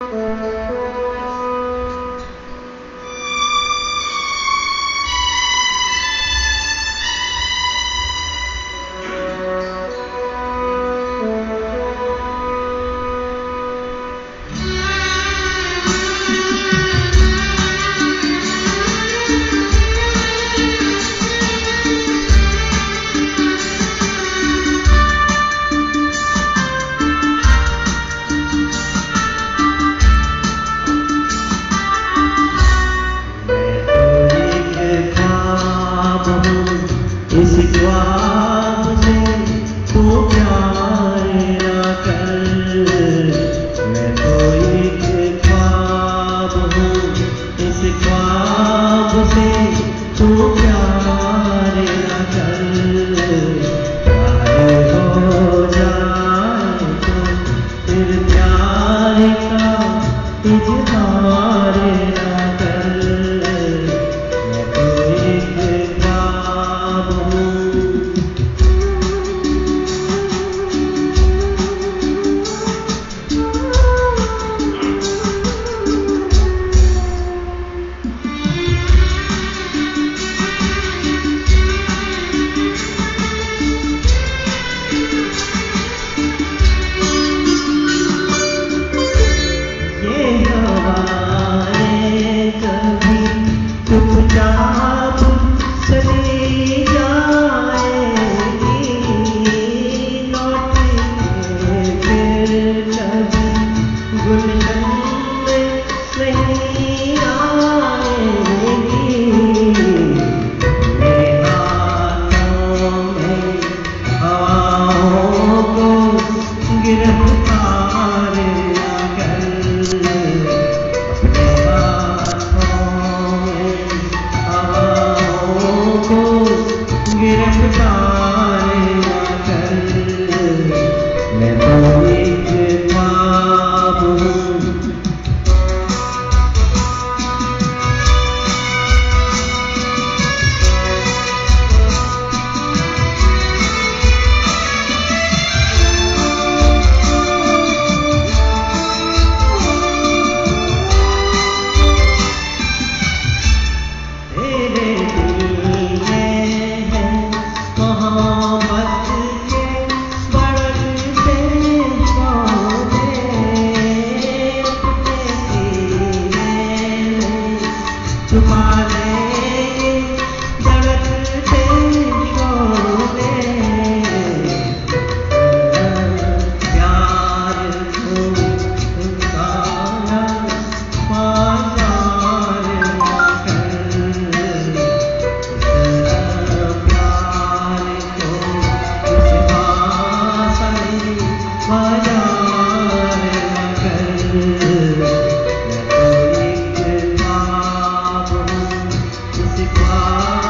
इस ख्वाब से तू प्यार ना कर, मैं तो एक ख्वाब हूँ। इस ख्वाब से तू प्यार ना कर, प्यार हो जाए तो फिर प्यार का इजहार ना कर, मैं तो एक ख्वाब हूँ। चुपचाप चली जाएगी, लौट के फिर कभी गुलशन में नहीं आएगी। मेरे हाथों में हवाओं को गिरफ्तार ना कर, गिरफ्तार ना कर, मैं तो एक ख्वाब हूँ। छुपा लेंगे धड़कते शोले, प्यार को सारा बाजार ना कर, प्यार को इस बासाई बाजार ना कर, मैं तो एक ख्वाब हूँ। इस ख्वाब